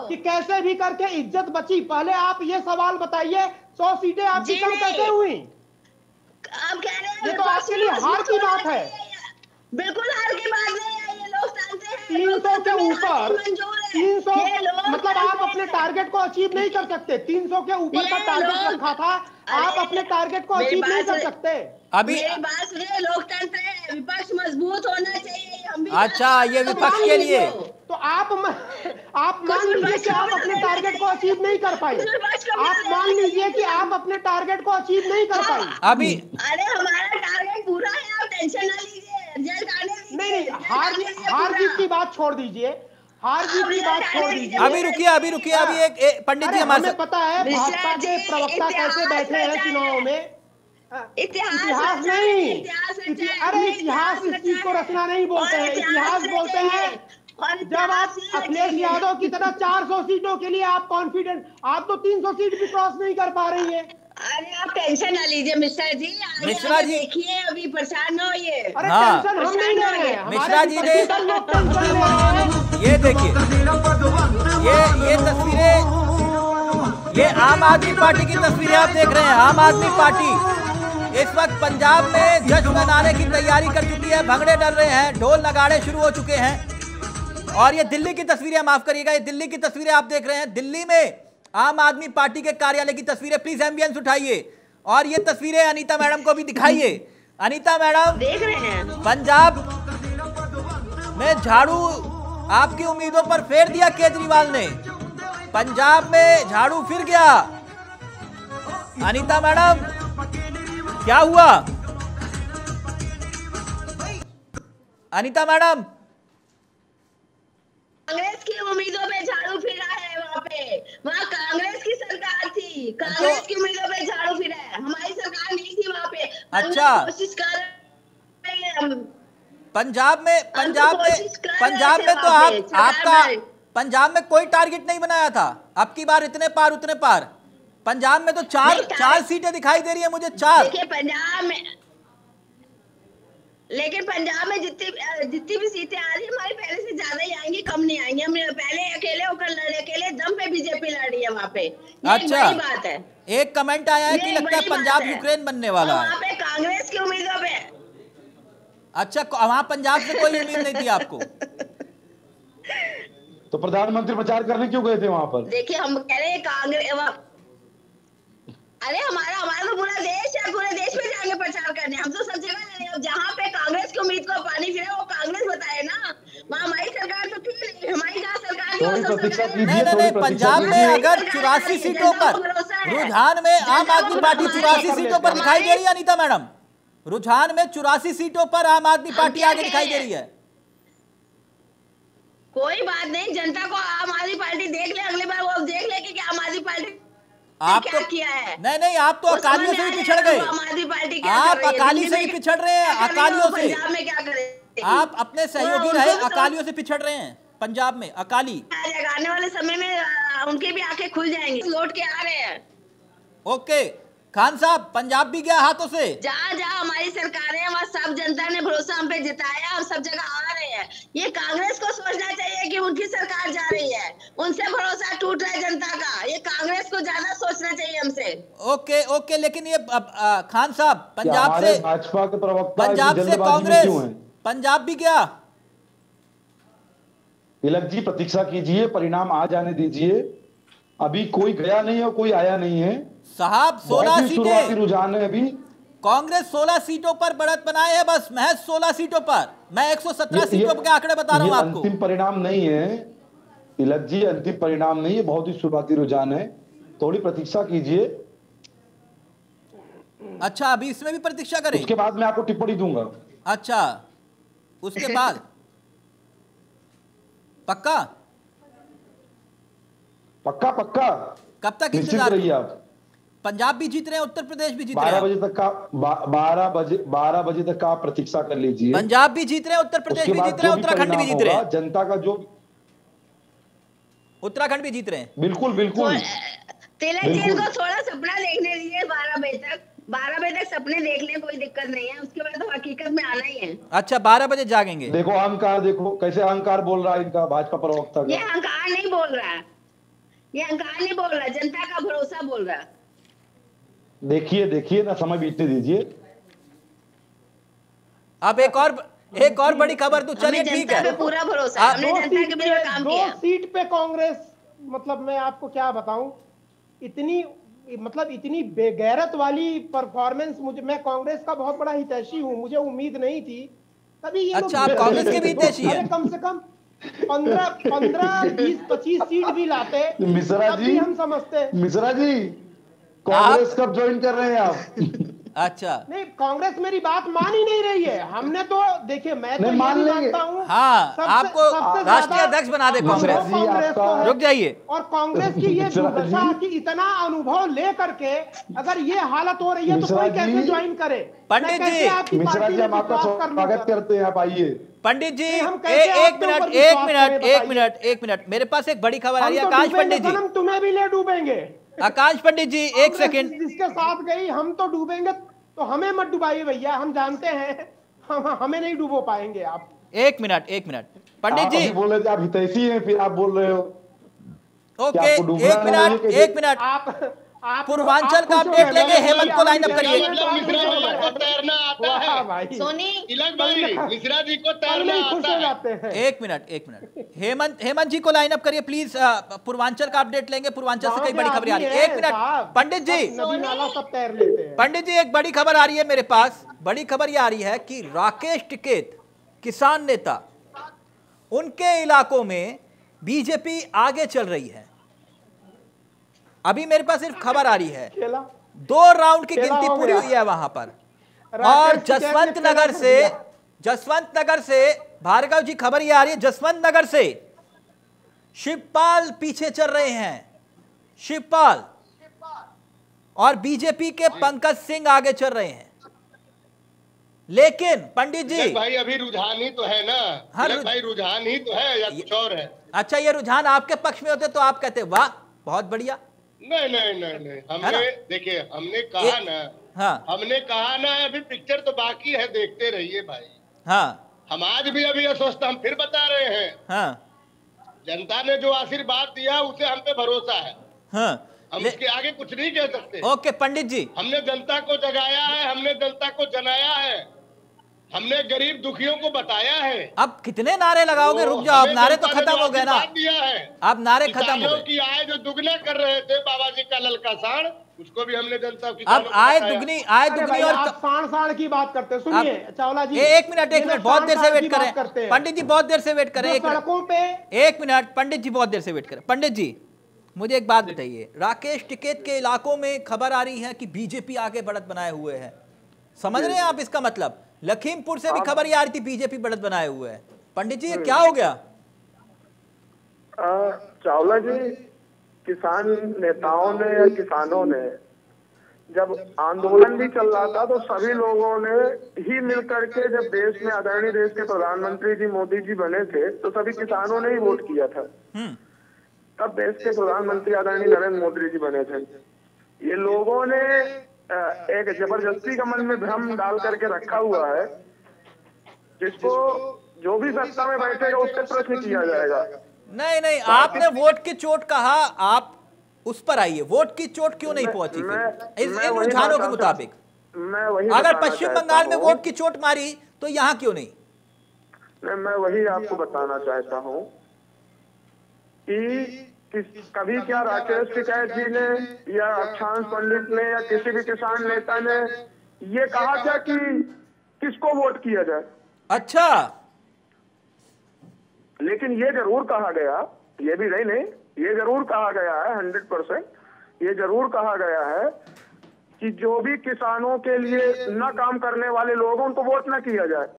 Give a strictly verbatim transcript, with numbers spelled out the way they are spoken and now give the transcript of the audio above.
कि कैसे भी करके इज्जत बची। पहले आप ये सवाल बताइए, सौ सीटें आपकी कम कैसे हुई? आप कह रहे हैं ये तो आपके लिए हार की बात है। बिल्कुल हार की बात नहीं है, ये लोग जानते हैं तीन सौ के ऊपर तीन सौ मतलब आप अपने टारगेट को अचीव नहीं कर सकते। तीन सौ के ऊपर का टारगेट रखा था, आप अपने टारगेट को अचीव नहीं कर सकते। अभी मेरी बात सुनिए, लोकतंत्र है, विपक्ष मजबूत होना चाहिए। हम भी अच्छा, ये विपक्ष के लिए तो आप म, आप मान लीजिए कि आप अपने टारगेट को अचीव नहीं कर पाए। आप मान लीजिए कि आप अपने टारगेट को अचीव नहीं कर पाए। अभी अरे हमारा टारगेट पूरा है, आप टेंशन ना लीजिए, रिजल्ट आने दीजिए। नहीं नहीं, हार हार जीत की बात छोड़ दीजिए, हार जीत की बात छोड़ दीजिए। अभी रुकिए अभी रुकिए अभी एक, एक पंडित जी हमारे हमें पता है भाजपा के प्रवक्ता कैसे बैठे हैं चुनाव में। इतिहास नहीं, अरे इतिहास इस चीज को रचना नहीं बोलते हैं, इतिहास बोलते हैं जब आप अखिलेश यादव की तरह चार सौ सीटों के लिए आप कॉन्फिडेंट, आप तो तीन सौ सीट भी क्रॉस नहीं कर पा रही है। अरे आप टेंशन ना लीजिए मिश्रा जी, मिश्रा जी देखिए अभी परेशान न होइए। अरे हाँ, टेंशन हम नहीं ले रहे हैं, मिश्रा जी ने ये देखिए, ये ये तस्वीरें, ये आम आदमी पार्टी की तस्वीरें आप देख रहे हैं। आम आदमी पार्टी इस वक्त पंजाब में जश्न मनाने की तैयारी कर चुकी है, भंगड़े डल रहे हैं, ढोल नगाड़े शुरू हो चुके हैं। और ये दिल्ली की तस्वीरें, माफ करिएगा, ये दिल्ली की तस्वीरें आप देख रहे हैं। दिल्ली में आम आदमी पार्टी के कार्यालय की तस्वीरें, प्लीज एम्बियंस उठाइए और ये तस्वीरें अनीता मैडम को भी दिखाइए। अनीता मैडम देख रहे हैं, पंजाब में झाड़ू आपकी उम्मीदों पर फेर दिया केजरीवाल ने, पंजाब में झाड़ू फिर गया। अनीता मैडम क्या हुआ? अनीता मैडम, कांग्रेस की उम्मीदों पे झाड़ू फिरा है, वहाँ पे वहाँ कांग्रेस की सरकार थी, कांग्रेस की उम्मीदों पे झाड़ू फिरा है, हमारी सरकार नहीं थी वहाँ पे। अच्छा, कोशिश कर रहे हैं हम पंजाब में, पंजाब में पंजाब में तो आप आपका पंजाब में कोई टारगेट नहीं बनाया था, अब की बार इतने पार उतने पार। पंजाब में तो चार चार सीटें दिखाई दे रही है मुझे, चार। देखिए पंजाब में, लेकिन पंजाब में जितनी जितनी भी सीटें आ रही है हमारी पहले से ज्यादा ही आएंगी, कम नहीं आएंगी। हम पहले अकेले होकर लड़े, अकेले दम पे बीजेपी लड़ रही है वहाँ पे। अच्छा, बड़ी बात है। एक कमेंट आया है कि लगता है पंजाब यूक्रेन बनने वाला है। वहाँ पे कांग्रेस की उम्मीदों पे। अच्छा, वहाँ पंजाब से कोई उम्मीद नहीं थी आपको? तो प्रधानमंत्री प्रचार करने क्यों गए थे वहाँ पर? देखिए हम कह रहे हैं कांग्रेस, अरे हमारा हमारा तो पूरा देश है, पूरे देश में जाएंगे प्रचार करने, हम तो सब जगह लड़े। अब जहाँ पे कांग्रेस की उम्मीद को पानी फिरा वो कांग्रेस बताए ना, वहाँ हमारी सरकार तो थी नहीं, हमारी कहाँ सरकार नहीं नहीं नहीं, पंजाब में अगर चौरासी सीटों पर रुझान में आम आदमी पार्टी चौरासी सीटों पर दिखाई दे रही है अनीता मैडम, रुझान में चौरासी सीटों पर आम आदमी पार्टी आगे दिखाई दे रही है। कोई बात नहीं, जनता को आम आदमी पार्टी देख ले, अगली बार वो देख ले कि आम आदमी पार्टी आप क्या तो किया है। नहीं नहीं, आप तो अकालियों से भी पिछड़ गए, आप अकाली से भी पिछड़ रहे हैं, अकालियों से। पंजाब में क्या करें? आप अपने सहयोगी रहे, अकालियों से पिछड़ रहे हैं पंजाब में, अकाली। आने वाले समय में उनके भी आंखें खुल जाएंगी, लौट के आ रहे हैं। ओके खान साहब, पंजाब भी गया हाथों से। जहाँ जहाँ हमारी सरकार है वहाँ सब जनता ने भरोसा हम पे जताया और सब जगह आ रहे हैं। ये कांग्रेस को सोचना चाहिए कि उनकी सरकार जा रही है, उनसे भरोसा टूट रहा है जनता का, ये कांग्रेस को ज्यादा सोचना चाहिए हमसे। ओके ओके, लेकिन ये अब, आ, खान साहब पंजाब से भाजपा के प्रवक्ता पंजाब से कांग्रेस पंजाब भी गया। तिलक जी प्रतीक्षा कीजिए, परिणाम आ जाने दीजिए, अभी कोई गया नहीं है, कोई आया नहीं है साहब। सोलह सीटें रुझान है अभी, कांग्रेस सोलह सीटों पर बढ़त बनाए है, बस महज सोलह सीटों पर। मैं एक सौ सत्रह सीटों के आंकड़े बता रहा हूं आपको। अंतिम परिणाम नहीं है तिलक जी, अंतिम परिणाम नहीं है, बहुत ही शुरुआती रुझान है, थोड़ी प्रतीक्षा कीजिए। अच्छा, अभी इसमें भी प्रतीक्षा करें, उसके बाद मैं आपको टिप्पणी दूंगा। अच्छा, उसके बाद पक्का पक्का पक्का कब तक इंतजार रहिए आप? पंजाब भी जीत रहे हैं, उत्तर प्रदेश भी जीत रहे हैं, बारह बजे तक का बारह बजे बारह बजे तक का प्रतीक्षा कर लीजिए। पंजाब भी जीत रहे हैं, उत्तर प्रदेश भी जीत रहे हैं, उत्तराखंड भी जीत रहे हैं, जनता का जो उत्तराखंड भी जीत रहे हैं। बिल्कुल बिल्कुल, तिलक जी को थोड़ा सपना देखने दीजिए, बारह बजे तक बारह बजे तक सपने देख लें, कोई दिक्कत नहीं है, उसके बाद तो हकीकत में आना ही है। अच्छा, बारह बजे जागेंगे। देखो अहंकार, देखो कैसे अहंकार बोल रहा है इनका भाजपा प्रवक्ता का। ये अहंकार नहीं बोल रहा है, ये अहंकार नहीं बोल रहा, जनता का भरोसा बोल रहा। देखिए देखिए ना, समय बीतने दीजिए। अब एक और एक और बड़ी खबर तो चलिए ठीक है, पूरा भरोसा, हमने जनता के लिए काम किया। दो सीट पे कांग्रेस, मतलब मैं आपको क्या बताऊं, इतनी मतलब इतनी बेगैरत वाली परफॉर्मेंस, मुझे, मैं कांग्रेस का बहुत बड़ा हितैषी हूं, मुझे उम्मीद नहीं थी। तभी ये अच्छा, आप कांग्रेस के भी हितैषी हैं? कम से कम पंद्रह पंद्रह बीस पच्चीस सीट भी लाते मिश्रा जी, हम समझते। मिश्रा जी, कांग्रेस कब ज्वाइन कर रहे हैं आप? अच्छा नहीं, कांग्रेस मेरी बात मान ही नहीं रही है। हमने तो देखिए, मैं तो मान ये मानता हूँ, हाँ, आपको राष्ट्रीय अध्यक्ष बना दे कांग्रेस। रुक जाइए। और कांग्रेस की ये दुर्दशा कि इतना अनुभव ले करके अगर ये हालत हो रही है तो कोई कैसे ज्वाइन करे? पंडित जी, मिश्रा जी, हम आपका स्वागत करते हैं, आप आइए। पंडित जी, एक मिनट एक मिनट एक मिनट एक मिनट मेरे पास एक बड़ी खबर आ रही है। आकाश पंडित जी, हम तुम्हें भी ले डूबेंगे। आकाश पंडित जी, एक सेकंड। जिसके साथ गई हम तो डूबेंगे, तो हमें मत डुबाइए भैया, हम जानते हैं हम हमें नहीं डुबो पाएंगे आप। एक मिनट एक मिनट पंडित जी, बोल रहे थे आप हितैषी हैं, फिर आप बोल रहे हो। ओके, एक मिनट एक मिनट आप पूर्वांचल का अपडेट लेंगे। हेमंत को लाइन अप करिए। मिश्रा जी को तैरना आता है। सोनी, तिलक भाई, मिश्रा जी को तैरना आता है। एक मिनट एक मिनट हेमंत हेमंत जी को लाइन अप करिए प्लीज। पूर्वांचल का अपडेट लेंगे, पूर्वांचल से कई बड़ी खबरें आ रही है। एक मिनट पंडित जी, पंडित जी, एक बड़ी खबर आ रही है मेरे पास। बड़ी खबर ये आ रही है कि राकेश टिकैत, किसान नेता, उनके इलाकों में बीजेपी आगे चल रही है। अभी मेरे पास सिर्फ खबर आ रही है, दो राउंड की गिनती पूरी हुई है वहां पर। और जसवंत नगर से जसवंत नगर से भार्गव जी, खबर ये आ रही है जसवंत नगर से शिवपाल पीछे चल रहे हैं, शिवपाल, और बीजेपी के पंकज सिंह आगे चल रहे हैं। लेकिन पंडित जी, भाई अभी रुझान ही तो है ना। हर भाई रुझान ही तो है या कुछ और है? अच्छा, ये रुझान आपके पक्ष में होते तो आप कहते वाह बहुत बढ़िया। नहीं नहीं नहीं नहीं, हमने देखिए, हमने कहा ना, हाँ, हमने कहा ना, अभी पिक्चर तो बाकी है, देखते रहिए भाई। हाँ, हम आज भी अभी अस्वस्थ, हम फिर बता रहे हैं। हाँ, जनता ने जो आशीर्वाद दिया उसे हम पे भरोसा है। हाँ, हम इसके आगे कुछ नहीं कह सकते। ओके पंडित जी, हमने जनता को जगाया है, हमने जनता को जनाया है, हमने गरीब दुखियों को बताया है। अब कितने नारे लगाओगे? रुक जाओ, अब नारे तो खत्म हो गए ना। दिया है, अब नारे खत्म हो गए। की आय जो दुगना कर रहे थे बाबा जी का ललका साण, उसको भी हमने जनता की अब आय दुगनी आय दुगनी और साण साण की बात करते हैं। सुनिए चावला जी, एक मिनट एक मिनट बहुत देर से वेट कर रहे हैं पंडित जी, बहुत देर से वेट कर रहे हैं। सड़कों पे एक मिनट पंडित जी, बहुत देर से वेट कर। पंडित जी, मुझे एक बात बताइए, राकेश टिकैत के इलाकों में खबर आ रही है कि बीजेपी आगे बढ़त बनाए हुए है, समझ रहे हैं आप इसका मतलब? लखीमपुर से भी खबर ये आ रही थी बीजेपी बढ़त बनाए हुए है। पंडित जी, ये क्या हो गया? चावला जी, किसान नेताओं ने या किसानों ने जब आंदोलन भी चल रहा था तो सभी लोगों ने ही मिलकर के, जब देश में आदरणीय देश के प्रधानमंत्री जी मोदी जी बने थे तो सभी किसानों ने ही वोट किया था। तब देश के प्रधानमंत्री आदरणीय नरेंद्र मोदी जी बने थे। ये लोगों ने एक जबरदस्ती का मन में भ्रम डाल करके रखा हुआ है, जिसको जो भी सत्ता में बैठेगा उससे प्रश्न किया जाएगा। नहीं नहीं, आपने वोट की चोट कहा, आप उस पर आइए। वोट की चोट क्यों नहीं पहुंची इन रुझानों के मुताबिक? मैं वही अगर पश्चिम बंगाल में वोट की चोट मारी तो यहाँ क्यों नहीं? मैं मैं वही आपको बताना चाहता हूँ कि कभी क्या राकेश टिकैत जी ने या अक्षांश पंडित ने या किसी भी किसान नेता ने ये कहा क्या कि किसको वोट किया जाए? अच्छा, लेकिन ये जरूर कहा गया, ये भी नहीं नहीं ये जरूर कहा गया है, हंड्रेड परसेंट ये जरूर कहा गया है कि जो भी किसानों के लिए न काम करने वाले लोग हैं उनको वोट न किया जाए।